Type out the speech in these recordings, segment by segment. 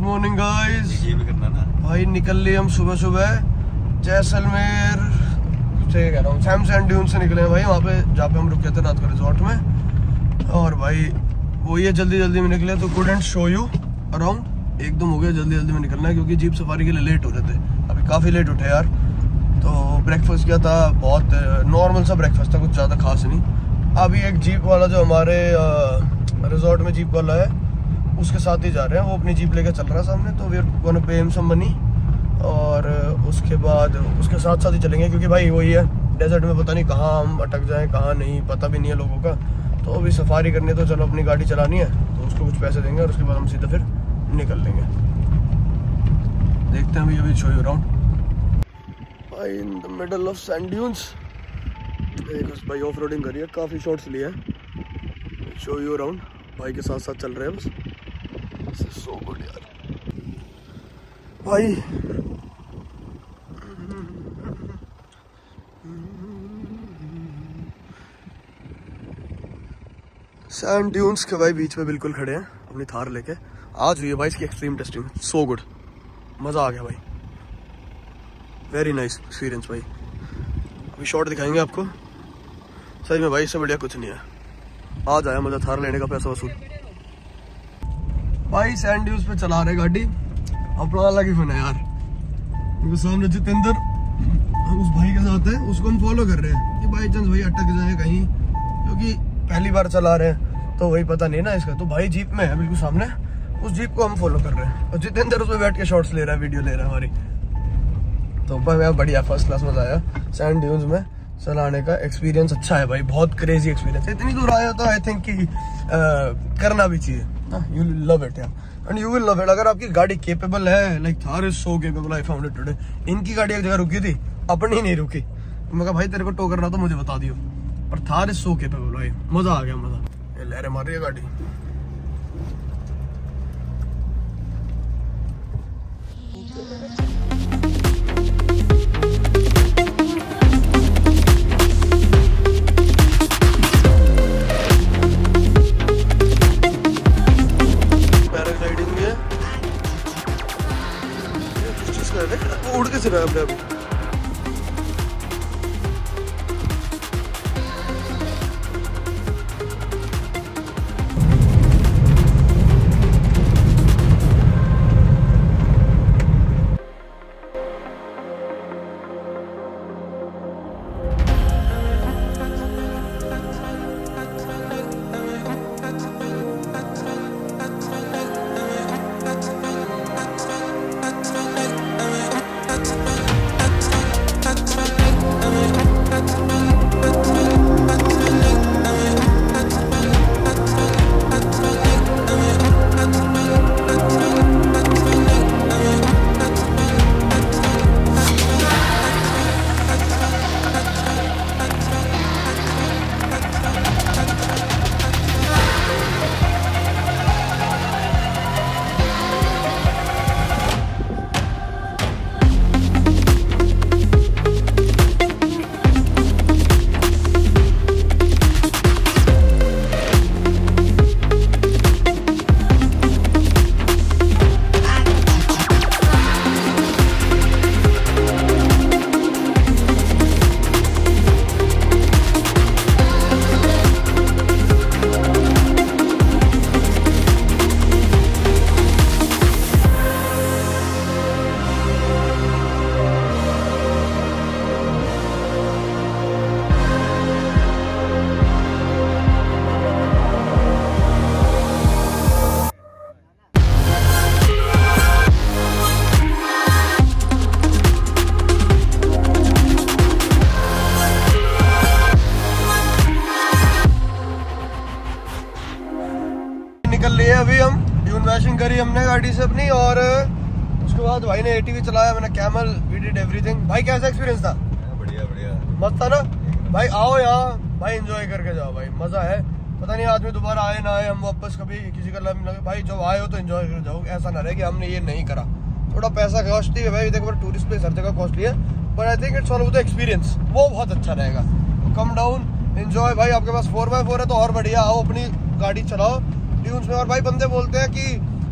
Morning guys. ये भी करना ना भाई निकल लिए हम सुबह सुबह जैसलमेर से, कह रहा हूँ सैम सैंड ड्यून से निकले हैं भाई, वहाँ पे जहाँ पे हम रुके थे रात को रिजॉर्ट में। और भाई वो ये जल्दी जल्दी में निकले तो कुडंट शो यू अराउंड, एकदम हो गया जल्दी जल्दी में निकलना है क्योंकि जीप सफारी के लिए लेट हो रहे थे। अभी काफ़ी लेट उठे यार। तो ब्रेकफास्ट किया था, बहुत नॉर्मल सा ब्रेकफास्ट था, कुछ ज़्यादा खास नहीं। अभी एक जीप वाला जो हमारे रिजॉर्ट में जीप वाला है उसके साथ ही जा रहे हैं, वो अपनी जीप लेके चल रहा है सामने। तो we are gonna pay him some money और उसके बाद उसके साथ साथ ही चलेंगे क्योंकि भाई वही है, डेजर्ट में पता नहीं कहाँ हम अटक जाएं कहाँ नहीं, पता भी नहीं है लोगों का। तो अभी सफारी करनी है तो चलो अपनी गाड़ी चलानी है, तो उसको कुछ पैसे देंगे और उसके बाद हम सीधा फिर निकल लेंगे। देखते हैं अभी शो यू अराउंड भाई in the middle of sand dunes. भाई ऑफ रोडिंग करी है, काफ़ी शॉट्स लिए हैं। शो यू अराउंड, भाई के साथ साथ चल रहे हैं बस। सो गुड यार भाई। सैंड ड्यून्स के भाई बीच में बिल्कुल खड़े हैं अपनी थार लेके। आज हुई है भाई इसकी एक्सट्रीम टेस्टिंग, सो गुड, मज़ा आ गया भाई, वेरी नाइस एक्सपीरियंस भाई। अभी शॉट दिखाएंगे आपको, सही में भाई इससे बढ़िया कुछ नहीं है। आज आया मज़ा थार लेने का, पैसा वसूल। भाई सैंड ड्यून्स पे चला रहे गाड़ी, अपना अलग ही फन है यार। क्योंकि सामने जितेंद्र उस भाई के साथ है, उसको हम फॉलो कर रहे हैं कि बाई चांस भाई अटक जाए कहीं, क्योंकि पहली बार चला रहे हैं तो वही पता नहीं ना इसका। तो भाई जीप में है बिल्कुल सामने, उस जीप को हम फॉलो कर रहे हैं और जितेंद्र उसमें बैठ के शॉट्स ले रहा है, वीडियो ले रहा है हमारी। तो भाई बढ़िया फर्स्ट क्लास मजा आया। सैंड ड्यून्स में चलाने का एक्सपीरियंस अच्छा है भाई, बहुत क्रेजी एक्सपीरियंस है। इतनी दूर आया तो आई थिंक कि करना भी चाहिए, यू विल लव इट यार, and you will love it. अगर आपकी गाड़ी केपेबल है, like Thar is so capable, I found it today. इनकी गाड़ी एक जगह रुकी थी, अपनी नहीं रुकी। मैं कहा भाई तेरे को टो कर रहा तो मुझे बता दियो, पर थार इज सो केपेबल भाई, मजा आ गया मजा। ये लहरें मार रही है गाड़ी। वो उड़ के चल रहा है अपने अभी। निकल लिए अभी हम, ड्यून वैशिंग करी हमने गाड़ी से अपनी, और उसके बाद भाई ने ATV चलाया, मैंने कैमल, वी डिड एवरीथिंग। भाई कैसा एक्सपीरियंस था? बढ़िया बढ़िया, मस्त था ना भाई। आओ यहाँ भाई, एंजॉय करके जाओ भाई, मजा है। पता नहीं आज में दोबारा आए ना आए, हम वापस कभी किसी का लगे भाई। जब आए हो तो एंजॉय कर जाओ, ऐसा ना रहे कि हमने ये नहीं करा। थोड़ा पैसा कॉस्टली है भाई, देखो टूरिस्ट प्लेस हर जगह कॉस्टली है, but I think it's all of the experience, वो बहुत अच्छा रहेगा। कम डाउन एंजॉय भाई, आपके पास 4x4 है तो और बढ़िया। आओ अपनी गाड़ी चलाओ ड्यून्स में। और भाई बंदे बोलते हैं कि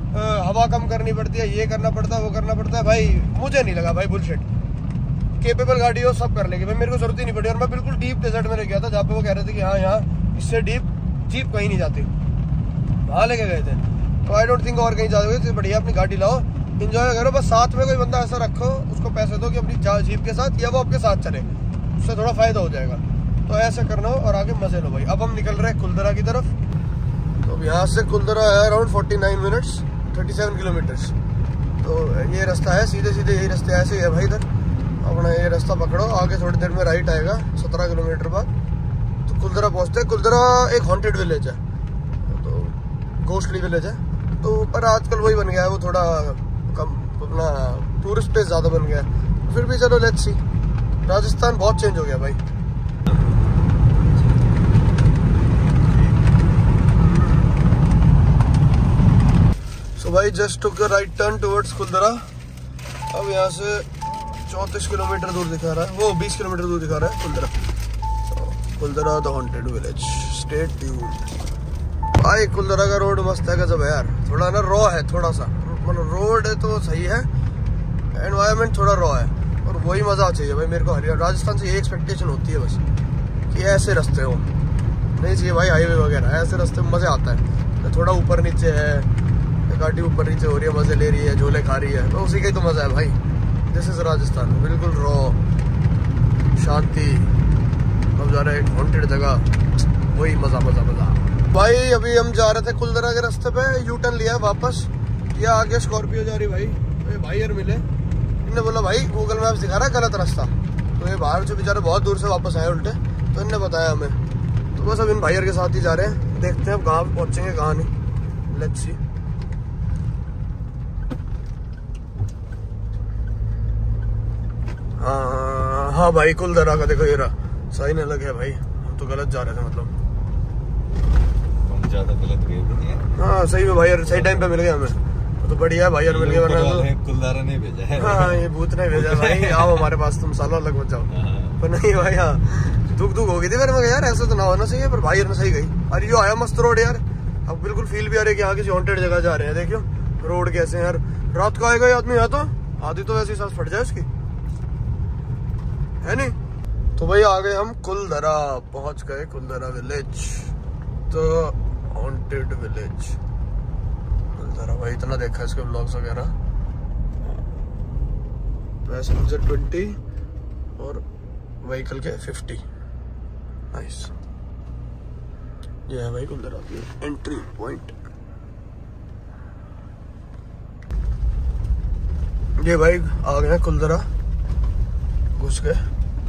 हवा कम करनी पड़ती है, ये करना पड़ता है, वो करना पड़ता है। भाई मुझे नहीं लगा भाई बुलशिट। केपेबल गाड़ी हो सब कर लेगी भाई, मेरे को जरूरत ही नहीं पड़ी। और मैं बिल्कुल डीप डेजर्ट में गया था जहाँ पे वो कह रहे थे कि हाँ यहाँ इससे डीप जीप कहीं नहीं जाती, वहाँ लेके गए थे। तो आई डोंट थिंक और कहीं जाओगे तो बढ़िया अपनी गाड़ी लाओ, इंजॉय करो। बस साथ में कोई बंदा ऐसा रखो, उसको पैसे दो कि अपनी जीप के साथ या वो आपके साथ चले, उससे थोड़ा फायदा हो जाएगा। तो ऐसा करना हो और आगे मजे लो भाई। अब हम निकल रहे हैं कुलदरा की तरफ। तो अब यहाँ से कुलदरा है अराउंड 49 मिनट्स 37 किलोमीटर्स। तो ये रास्ता है, सीधे सीधे यही रास्ते ऐसे ही है भाई। इधर अपना ये रास्ता पकड़ो, आगे थोड़ी देर में राइट आएगा 17 किलोमीटर बाद तो कुलदरा पहुँचते हैं। कुलदरा एक हॉन्टेड विलेज है, तो घोस्टली विलेज है। तो पर आजकल वही बन गया है, वो थोड़ा कम अपना टूरिस्ट प्लेस ज़्यादा बन गया है। फिर भी चलो लेट्स सी, राजस्थान बहुत चेंज हो गया भाई। सो भाई just took the right turn towards Kuldhara. अब यहाँ से 34 किलोमीटर दूर दिखा रहा है, वो 20 किलोमीटर दूर दिखा रहा है Kuldhara. Kuldhara the haunted village, stay tuned. भाई कुलदरा का रोड मस्त है गजब है यार। थोड़ा ना रॉ है, थोड़ा सा मतलब रोड है तो सही है, एनवायरनमेंट थोड़ा रॉ है और वही मज़ा चाहिए भाई मेरे को। हरियाणा राजस्थान से ये एक्सपेक्टेशन होती है बस कि ऐसे रास्ते हो, नहीं चाहिए भाई हाईवे वगैरह। ऐसे रास्ते में मज़ा आता है, थोड़ा ऊपर नीचे है, गाड़ी ऊपर नीचे हो रही है, मज़े ले रही है, झोले खा रही है, तो उसी का ही तो मज़ा है भाई। दिस इज़ राजस्थान, बिल्कुल रॉ, शांति। अब जा रहे हैं एक हॉन्टेड जगह, वही मज़ा मज़ा मज़ा भाई। अभी हम जा रहे थे कुलदरा के रास्ते पे, यू टर्न लिया वापस, ये आगे स्कॉर्पियो जा रही भाई। तो ये भाई यार मिले, इनने बोला भाई गूगल मैप्स दिखा रहा है गलत रास्ता। तो ये बाहर जो बेचारे बहुत दूर से वापस आए उल्टे, तो इनने बताया हमें। तो बस अब इन भाई के साथ ही जा रहे हैं, देखते हैं अब कहाँ पहुँचेंगे कहाँ नहीं, लेट्स सी। हाँ भाई कुलदरा का देखो ये रहा साइन अलग है भाई, हम तो गलत जा रहे थे मतलब। ज्यादा गलत गए नहीं है। हाँ सही में भाई यार, सही टाइम पे मिल गया हमें, तो बढ़िया है भाई यार, मिल गया। वरना तो कुलदरा नहीं भेजा है। हाँ ये भूत नहीं भेजा भाई, आओ हमारे पास तुम सालों अलग मत जाओ। पर नहीं भाई, हाँ दुख हो गई थी मेरे में यार, ऐसा तो ना होना चाहिए, पर भाई यार ने सही गई। अरे यो आया मस्त रोड यार, अब बिल्कुल फील भी आ रही है कि यहाँ किसी हॉन्टेड जगह जा रहे हैं। देखियो रोड कैसे है यार, रात को आएगा आदमी यहाँ तो आधी तो वैसे ही सांस फट जाए उसकी, है नहीं। तो भाई आ गए हम कुलदरा, पहुंच गए कुलदरा विलेज, तो हॉन्टेड विलेज कुलदरा। भाई इतना देखा इसके ब्लॉग्स वगैरह। पैसेंजर 20 और व्हीकल के 50। नाइस, ये है भाई कुलदरा की एंट्री पॉइंट। ये भाई आ गए कुलदरा, घुस गए।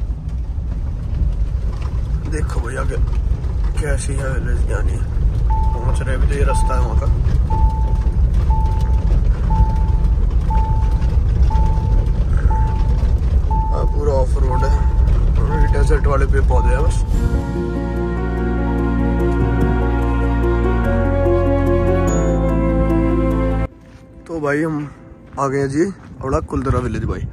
देखो भैया कैसी है विलेज, यानी पहुंच रहे। अभी तो ये रास्ता है वहाँ का। पूरा ऑफ रोड है, डेजर्ट वाले पे पौधे हैं बस। तो भाई हम आ गए जी बड़ा कुलदरा विलेज। भाई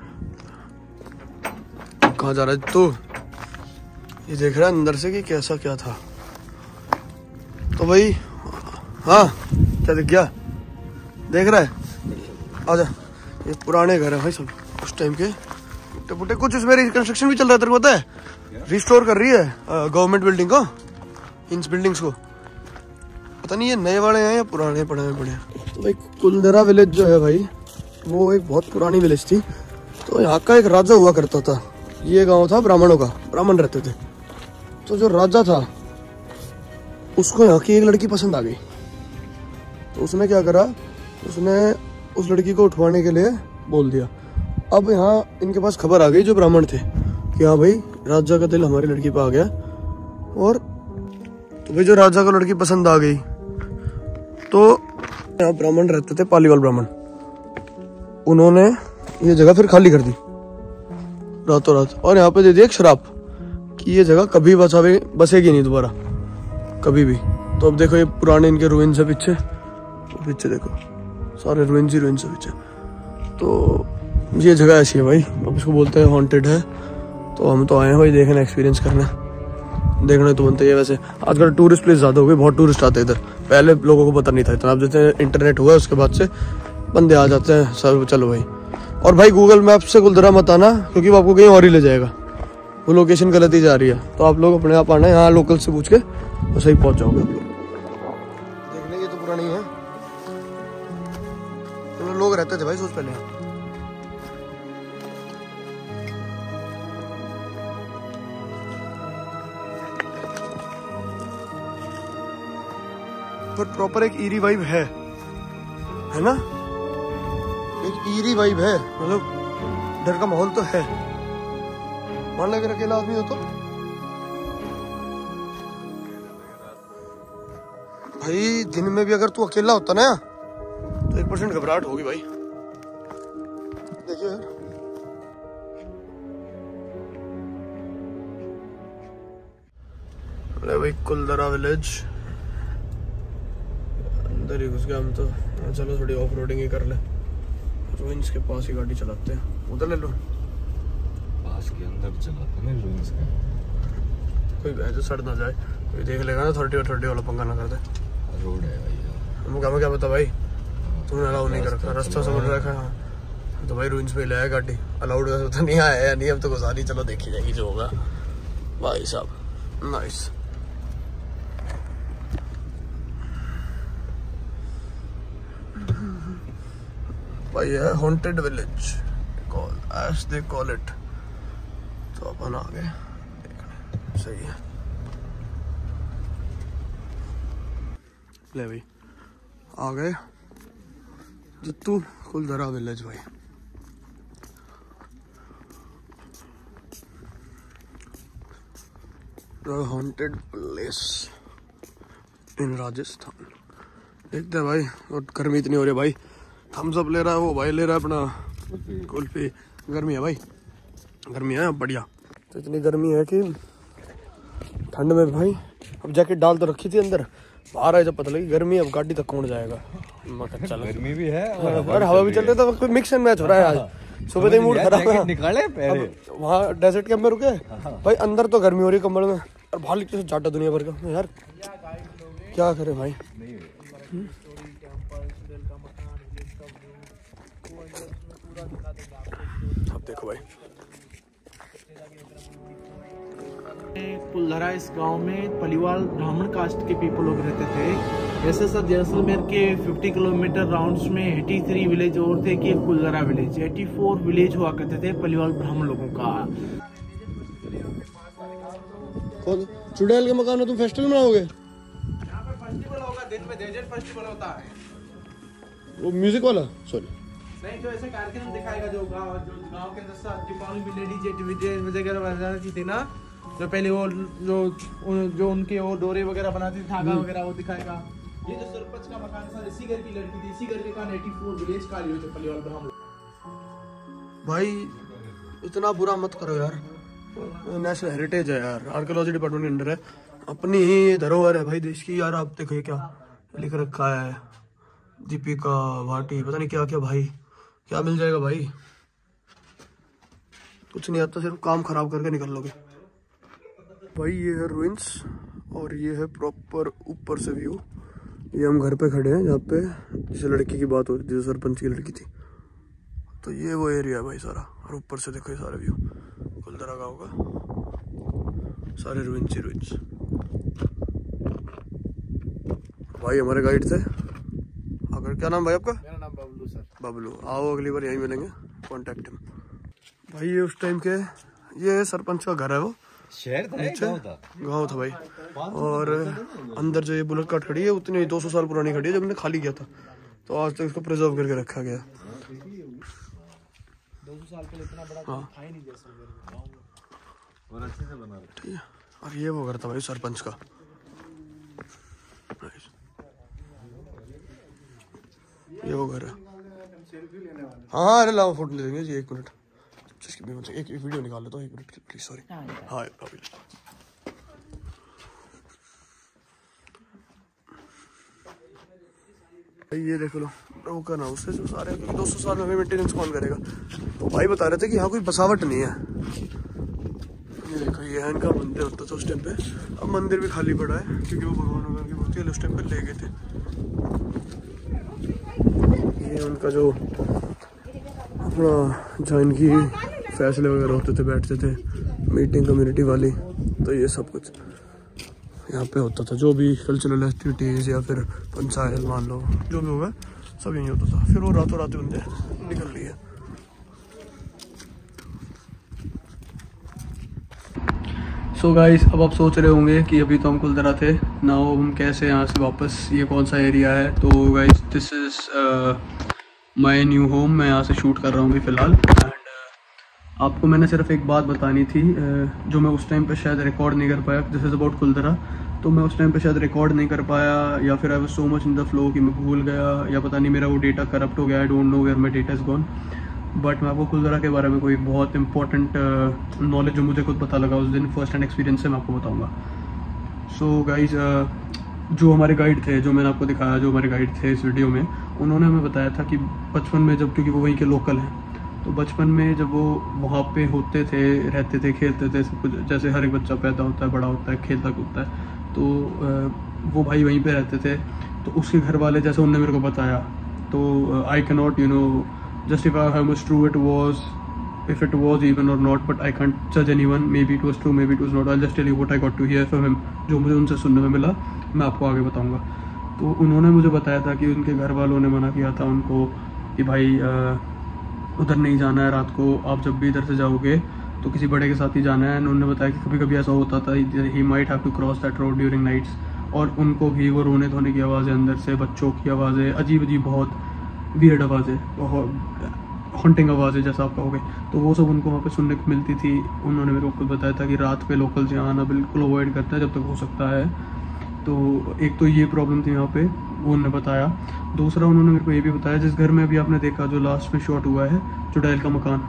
कहाँ जा रहा है तू? ये देख रहा है अंदर से कि कैसा क्या था। तो भाई हाँ क्या दिख गया, देख रहा है? आजा, ये पुराने घर है भाई सब उस टाइम के, टूटे फूटे। कुछ इसमें रिकंस्ट्रक्शन भी चल रहा है, तेरे को पता है? रिस्टोर कर रही है गवर्नमेंट बिल्डिंग को, इन बिल्डिंग्स को। पता नहीं ये नए वाले हैं या पुराने पड़े हैं बड़े। तो भाई कुलदरा विलेज जो है भाई, वो एक बहुत पुरानी विलेज थी। तो यहाँ का एक राजा हुआ करता था। ये गांव था ब्राह्मणों का, ब्राह्मण रहते थे। तो जो राजा था उसको यहाँ की एक लड़की पसंद आ गई। तो उसने क्या करा, उसने उस लड़की को उठवाने के लिए बोल दिया। अब यहाँ इनके पास खबर आ गई जो ब्राह्मण थे कि हाँ भाई राजा का दिल हमारी लड़की पे आ गया। और तो भाई जो राजा को लड़की पसंद आ गई, तो यहाँ ब्राह्मण रहते थे, पालीवाल ब्राह्मण, उन्होंने ये जगह फिर खाली कर दी रातों रात, और यहाँ पे दे दिया एक श्राप कि ये जगह कभी बसेगी नहीं दोबारा कभी भी। तो अब देखो ये पुराने इनके रुइंस है पीछे, तो पीछे देखो सारे रुइंस ही रुइंस है पीछे। तो ये जगह ऐसी है भाई, अब इसको बोलते हैं हॉन्टेड है। तो हम तो आए हैं भाई देखना, एक्सपीरियंस करना, देखना तो बनता ही है। वैसे आजकल टूरिस्ट प्लेस ज़्यादा हो गए, बहुत टूरिस्ट आते हैं इधर, पहले लोगों को पता नहीं था इतना, अब जैसे इंटरनेट हुआ उसके बाद से बंदे आ जाते हैं सब। चलो भाई, और भाई गूगल मैप से कुलधरा मत आना, क्योंकि वो आपको कहीं और ही ले जाएगा, वो लोकेशन गलत ही जा रही है। तो आप लोग अपने आप आना, यहाँ लोकल से पूछ के और सही पहुंच जाओगे आप लोग। देखने ये तो पुरानी है, तो लोग रहते थे भाई सोच पहले। पर प्रॉपर एक ईरी वाइब है ना, एक ईरी वाइब है, मतलब डर का माहौल तो है। मान लगे अकेला आदमी हो तो भाई, दिन में भी अगर तू अकेला होता ना तो 1% घबराहट होगी भाई। देखिए अरे भाई कुलधरा विलेज अंदर ही घुस गया हम तो। चलो थोड़ी ऑफ रोडिंग ही कर ले, रुइंस के पास ही गाड़ी चलाते हैं, उधर ले लो। पास के अंदर चलाते ना रुइंस का, कोई ऐसे सड़ ना जाए, कोई देख लेगा ना 30 वाला पंगा ना कर दे। रोड है भाई, हमको क्या पता भाई, तुमने अलाउ नहीं कर रखा, रास्ता समझ रखा है तो भाई रुइंस में ले आया गाड़ी। अलाउड तो नहीं आया या नहीं, अब तो गुजारी, चलो देखी जाएगी जो होगा भाई साहब। नाइस भाई, है haunted village as they call it. तो अपन आ गए देखने, सही है। ले भाई आ गए जित्तू कुलधरा विलेज भाई। Haunted place in Rajasthan. देखते हैं भाई, और गर्मी इतनी हो रही है भाई, थम्स अप ले रहा है वो भाई, ले रहा है अपना कुल्फी। गर्मी है भाई, गर्मी है बढ़िया। तो इतनी गर्मी है कि ठंड में भाई अब जैकेट डाल तो रखी थी अंदर, बाहर आए जब पता लगी गर्मी, अब गाड़ी तक कौन जाएगा। गर्मी भी है और हवा भी चल रही है, तो मिक्स एंड मैच हो रहा है आज। सुबह से मूड खराब है, निकाले पहले वहाँ डेजर्ट कैंप में रुके भाई, अंदर तो गर्मी हो रही कम्बल में, और बाहर लिखते जाटा दुनिया भर का यार, क्या करे भाई। अब देखो भाई कुलधरा इस गांव में पलिवाल ब्राह्मण कास्ट के पीपल लोग रहते थे। जैसे सर जैसलमेर के 50 किलोमीटर राउंड्स में 83 विलेज और थे कि कुलधरा विलेज, 84 विलेज हुआ करते थे पलिवाल ब्राह्मण लोगों का। चुड़ैल के मकान में तुम फेस्टिवल मनाओगे? यहाँ पर फेस्टिवल होगा, दिन में डेजर्ट फेस्टिवल होता है। वो म्यूजिक वाला? सॉरी नहीं, जो ऐसे कार्यक्रम दिखाएगा जो गांव के अंदर दीपावली लेडीज वगैरह बनाती थी ना, जो पहले वो जो उनके वो डोरे वगैरह बनाती थी, धागा वगैरह, वो दिखाएगा। ये जो सरपंच का मकान था, इसी घर की लड़की थी, इसी घर के कान 84 विलेज का लियो जो पलिवाल ब्राह्मण। भाई इतना बुरा मत करो यार, नेशनल हेरिटेज है यार, आर्कियोलॉजी डिपार्टमेंट के अंडर है, अपनी ही धरोहर है भाई देश की यार। आप देखो क्या लिख रखा है, दीपिका भाटी, पता नहीं क्या क्या भाई, क्या मिल जाएगा भाई, कुछ नहीं आता, सिर्फ काम खराब करके निकल लोगे भाई। ये है रुइंस और ये है प्रॉपर ऊपर से व्यू। ये हम घर पे खड़े हैं जहाँ पे जिस लड़की की बात हो रही थी, जो सरपंच की लड़की थी, तो ये वो एरिया है भाई सारा। और ऊपर से देखो ये सारा व्यू कुलधरा गाँव का, सारे रुइंस ही रुइंस। भाई हमारे गाइड थे, अगर क्या नाम भाई आपका? मेरा नाम बबलू सर। बबलू, आओ अगली बार यहीं मिलेंगे, कॉन्टेक्ट हिम। भाई ये उस टाइम के, ये सरपंच का घर है, वो शहर था, गाँव था भाई। और अंदर जो ये बुलेट कार्ट खड़ी है उतनी 200 साल पुरानी खड़ी है, जब मैंने खाली किया था, तो आज तक इसको प्रिजर्व करके रखा गया। 200 साल पहले इतना बड़ा था ही नहीं जैसलमेर और अच्छे से बना रहे। ठीक है, और ये वो घर था भाई सरपंच का। ये वो घर है। हाँ अरे लाओ फोटो ले लेंगे जी, 1 मिनट, एक वीडियो निकाल लेता हूँ, 1 मिनट प्लीज, सॉरी। हाँ ये देख लो, वो करना उससे जो सारे 200 साल में मेंटेनेंस कौन करेगा। तो भाई बता रहे थे कि यहाँ कोई बसावट नहीं है। ये देखो, ये है इनका मंदिर होता था उस टाइम पे, अब मंदिर भी खाली पड़ा है क्योंकि वो भगवान वगैरह की मूर्ति भर्ती वाले उस टाइम पे ले गए थे। ये उनका जो अपना जहाँ इनकी फैसले वगैरह होते थे, बैठते थे मीटिंग कम्युनिटी वाली, तो ये सब कुछ यहाँ पे होता था। जो भी कल्चरल एक्टिविटीज़ या फिर पंचायत मान लो, जो भी होगा सब यहीं होता था। फिर वो रातों रात उनसे निकल रही है। सो गाइस, अब आप सोच रहे होंगे कि अभी तो हम कुलदरा थे, नाउ हम कैसे यहाँ से वापस, ये कौन सा एरिया है। तो guys this is my new home. मैं यहाँ से शूट कर रहा हूँ अभी फ़िलहाल। एंड आपको मैंने सिर्फ एक बात बतानी थी जो मैं उस टाइम पे शायद रिकॉर्ड नहीं कर पाया। This is about Kuldhara. तो मैं उस टाइम पे शायद रिकॉर्ड नहीं कर पाया, या फिर I was so much in the flow कि मैं भूल गया, या पता नहीं मेरा वो डेटा करप्ट हो गया। I don't know where my data is gone. But मैं आपको कुलदरा के बारे में कोई बहुत इंपॉर्टेंट नॉलेज जो मुझे खुद पता लगा उस दिन, फर्स्ट हैंड एक्सपीरियंस से मैं आपको बताऊँगा। सो गाइज, जो हमारे गाइड थे, जो मैंने आपको दिखाया, जो हमारे गाइड थे इस वीडियो में, उन्होंने हमें बताया था कि बचपन में जब, क्योंकि वो वहीं के लोकल हैं, तो बचपन में जब वो वहाँ पे होते थे, रहते थे, खेलते थे, सब कुछ जैसे हर एक बच्चा पैदा होता है, बड़ा होता है, खेलता कूदता है, तो वो भाई वहीं पे रहते थे। तो उसके घर वाले, जैसे उन्होंने मेरे को बताया, तो I can not justify how much true it was, if it was even or not, but I can't judge anyone. Maybe it was true, maybe it was not. I'll just tell you what I got to hear from him. जो मुझे उनसे सुनने में मिला मैं आपको आगे बताऊंगा। तो उन्होंने मुझे बताया था कि उनके घर वालों ने मना किया था उनको कि भाई उधर नहीं जाना है रात को, आप जब भी इधर से जाओगे तो किसी बड़े के साथ ही जाना है। उन्होंने बताया कि कभी कभी ऐसा होता था, he might have to cross that road during nights, और उनको भी वो रोने धोने की आवाज़ें, अंदर से बच्चों की आवाज़ें, अजीब अजीब बहुत वियर्ड आवाज़ें, हॉन्टिंग आवाज़ें जैसा आप कहोगे, तो वो सब उनको वहाँ पे सुनने को मिलती थी। उन्होंने मेरे को खुद बताया था कि रात पे लोकल से आना बिल्कुल अवॉइड करता है जब तक हो सकता है। तो एक तो ये प्रॉब्लम थी यहाँ पे, वो उन्होंने बताया। दूसरा उन्होंने मेरे को ये भी बताया, जिस घर में अभी आपने देखा जो लास्ट में शॉट हुआ है, चुड़ैल का मकान,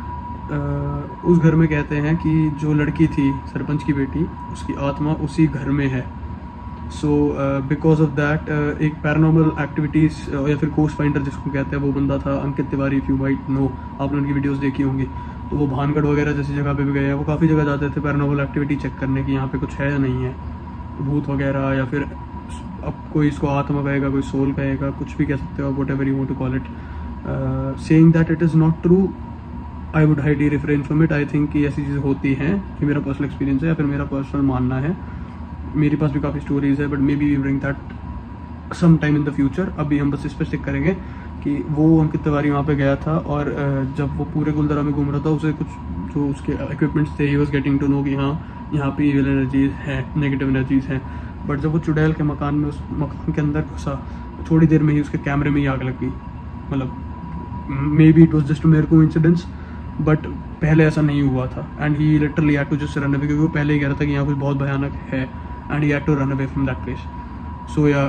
उस घर में कहते हैं कि जो लड़की थी सरपंच की बेटी, उसकी आत्मा उसी घर में है। सो बिकॉज ऑफ दैट एक पैरानॉर्मल एक्टिविटीज़ या फिर गोस्ट फाइंडर जिसको कहते हैं, वो बंदा था Ankit Tiwari, if you might know, आपने उनकी वीडियोस देखी होंगी। तो वो भानगढ़ वगैरह जैसी जगह पे भी गए हैं, वो काफ़ी जगह जाते थे पैरानॉर्मल एक्टिविटी चेक करने की, यहाँ पे कुछ है या नहीं है, भूत वगैरह, या फिर अब कोई इसको आत्मा कहेगा, कोई सोल कहेगा, कुछ भी कह सकते हो, whatever you want to call it. Saying that it is not true, I would highly refrain from it. I think कि ऐसी चीज़ें होती हैं, कि मेरा पर्सनल एक्सपीरियंस है या फिर मेरा पर्सनल मानना है। मेरे पास भी काफ़ी स्टोरीज है, but maybe we bring that some time in the future. अभी हम बस इस पर स्टिक करेंगे कि वो अंकित तिवारी वहाँ पे गया था, और जब वो पूरे गुलदरा में घूम रहा था, उसे कुछ जो उसके इक्विपमेंट्स थे, he was getting to know कि हाँ यहाँ पे इविल एनर्जीज हैं, नेगेटिव एनर्जीज हैं। बट जब वो चुड़ैल के मकान में, उस मकान के अंदर घुसा, थोड़ी देर में ही उसके कैमरे में ही आग लग गई। मतलब maybe it was just mere coincidence, but पहले ऐसा नहीं हुआ था। And he literally had to just run away, क्योंकि वो पहले ही कह रहा था कि यहाँ कुछ बहुत भयानक है, and he had to run away from that place. So yeah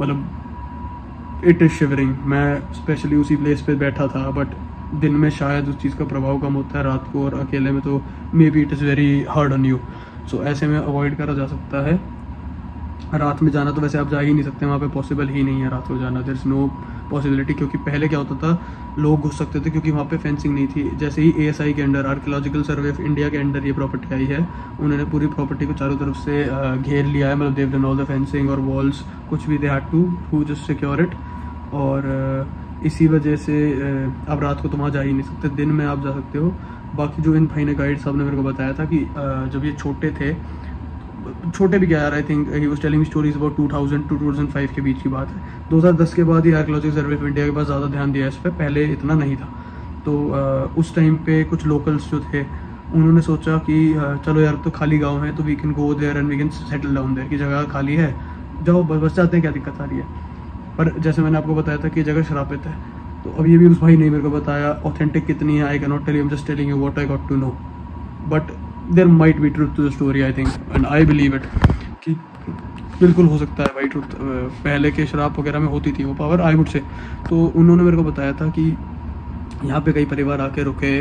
मतलब इट इज़ शिवरिंग। मैं स्पेशली उसी प्लेस पे बैठा था, बट दिन में शायद उस चीज़ का प्रभाव कम होता है, रात को और अकेले में तो maybe it is very hard on you. So ऐसे में अवॉइड करा जा सकता है। रात में जाना तो वैसे आप जा ही नहीं सकते, वहाँ पे पॉसिबल ही नहीं है रात को जाना, देयर इज़ नो पॉसिबिलिटी। क्योंकि पहले क्या होता था, लोग घुस सकते थे क्योंकि वहाँ पे फेंसिंग नहीं थी। जैसे ही ASI के under, archaeological survey of India के अंडर ये प्रॉपर्टी आई है, उन्होंने पूरी प्रॉपर्टी को चारों तरफ से घेर लिया है। मतलब they've done all the fencing और वॉल्स, कुछ भी they had to just secure it. और इसी वजह से अब रात को तो वहाँ जा ही नहीं सकते, दिन में आप जा सकते हो। बाकी जो इन भाई ने, गाइड साहब ने मेरे को बताया था कि जब ये छोटे थे, छोटे भी क्या यार, I think he was telling stories about 2000 to 2005 के बीच की बात है। 2010 के बाद ही आर्कियोलॉजिकल सर्वे ऑफ इंडिया के पास ज़्यादा ध्यान दिया इस पर, पहले इतना नहीं था। तो उस टाइम पे कुछ लोकल्स जो थे, उन्होंने सोचा कि चलो यार तो खाली गांव है, तो we can go there and we can settle down there, की जगह खाली है, जाओ बस जाते हैं, क्या दिक्कत आ रही है। पर जैसे मैंने आपको बताया था कि जगह शरापित है, तो अब ये भी उस भाई ने मेरे को बताया। ऑथेंटिक कितनी है I can not tell you, I am just telling you what I got to know, but there might be truth to the story, I think, and I believe it, कि बिल्कुल हो सकता है भाई ट्रूथ। पहले के शराब वगैरह में होती थी वो पावर, आई वुड से। तो उन्होंने मेरे को बताया था कि यहाँ पे कई परिवार आके रुके,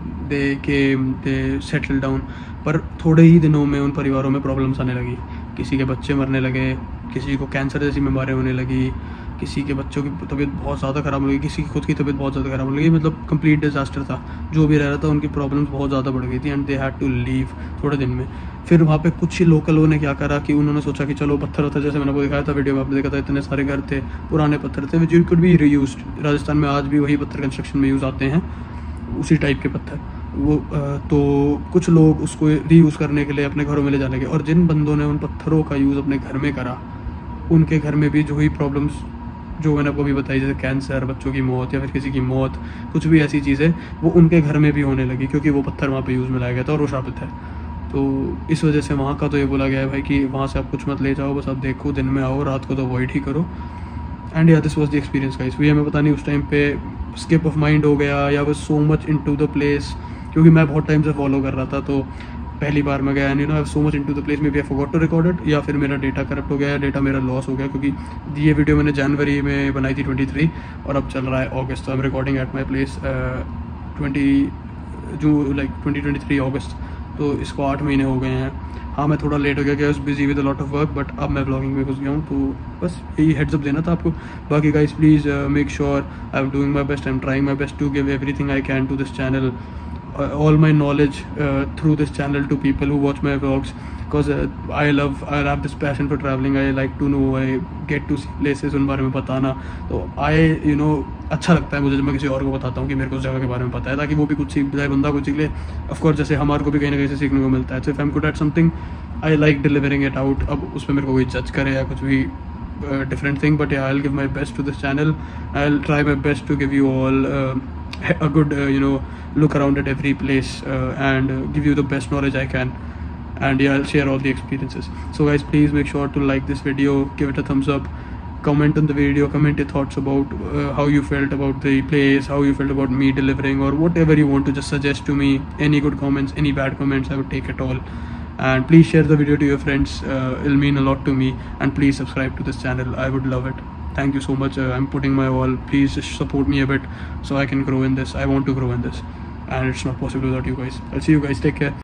दे सेटल डाउन, पर थोड़े ही दिनों में उन परिवारों में प्रॉब्लम्स आने लगी। किसी के बच्चे मरने लगे, किसी को कैंसर जैसी बीमारियाँ होने लगी, किसी के बच्चों की तबीयत बहुत ज़्यादा ख़राब हो गई, किसी की खुद की तबीयत बहुत ज़्यादा ख़राब हो गई, मतलब कंप्लीट डिज़ास्टर था। जो भी रह रहा था उनकी प्रॉब्लम्स बहुत ज़्यादा बढ़ गई थी and they had to leave थोड़े दिन में। फिर वहाँ पे कुछ ही लोकलों ने क्या करा कि उन्होंने सोचा कि चलो पत्थर होता, जैसे मैंने आपको दिखाया था वीडियो में, आपने देखा था इतने सारे घर थे, पुराने पत्थर थे which could be reused. Rajasthan में आज भी वही पत्थर कंस्ट्रक्शन में यूज़ आते हैं, उसी टाइप के पत्थर वो। तो कुछ लोग उसको रीयूज़ करने के लिए अपने घरों में ले जाने के, और जिन बंदों ने उन पत्थरों का यूज़ अपने घर में करा उनके घर में भी जो ही प्रॉब्लम्स जो मैंने आपको भी बताई, जैसे कैंसर, बच्चों की मौत या फिर किसी की मौत, कुछ भी ऐसी चीज़ें वो उनके घर में भी होने लगी, क्योंकि वो पत्थर वहाँ पे यूज़ में लाया गया था और वो शापित है। तो इस वजह से वहाँ का तो ये बोला गया है भाई कि वहाँ से आप कुछ मत ले जाओ, बस आप देखो, दिन में आओ, रात को तो अवॉइड ही करो। And yeah this was the experience guys. ये हमें पता नहीं उस टाइम पे स्किप ऑफ माइंड हो गया या was so much into the place, क्योंकि मैं बहुत टाइम से फॉलो कर रहा था, तो पहली बार मैं गया, you know, I so much into the place, maybe I forgot to record it, या फिर मेरा डेटा करप्ट हो गया या डेटा मेरा लॉस हो गया, क्योंकि ये वीडियो मैंने जनवरी में बनाई थी 23 और अब चल रहा है अगस्त। तो I am recording at my place 2023 August, तो इसको 8 महीने हो गए हैं। हाँ, मैं थोड़ा लेट हो गया, I was busy with a lot of work, but अब मैं ब्लॉगिंग में घुस गया हूँ, तो बस यही हेड्स अप देना था आपको। बाकी guys please make sure I am doing my best, I am trying my best to give everything I can to this channel, all my knowledge through this channel to people who watch my vlogs, because I have this passion for traveling. I like to know, I get to see places, उन बारे में बताना, तो अच्छा लगता है मुझे जब मैं किसी और को बताता हूँ कि मेरे को उस जगह के बारे में पता है, ताकि वो भी कुछ सीख जाए, बंदा कुछ सीख ले। ऑफकोर्स जैसे हमारे को भी कहीं ना कहीं से सीखने को मिलता है। So if I am good at something I like delivering it out. अब उसमें मेरे को कोई जज करे या कुछ भी different thing, but yeah, I'll give my best to this channel. I'll try my best to give you all a good look around at every place and give you the best knowledge I can, and yeah, I'll share all the experiences. So guys, please make sure to like this video, give it a thumbs up, comment on the video, comment your thoughts about how you felt about the place, how you felt about me delivering, or whatever you want to just suggest to me. Any good comments, any bad comments, I would take it all. And please share the video to your friends, it'll mean a lot to me, and please subscribe to this channel, I would love it. Thank you so much. I'm putting my all. Please support me a bit so I can grow in this. I want to grow in this, and it's not possible without you guys. I'll see you guys, take care.